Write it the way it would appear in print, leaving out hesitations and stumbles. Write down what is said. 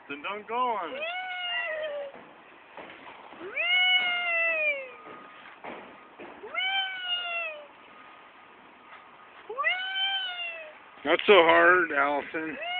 Then don't go on it. Not so hard, Allison.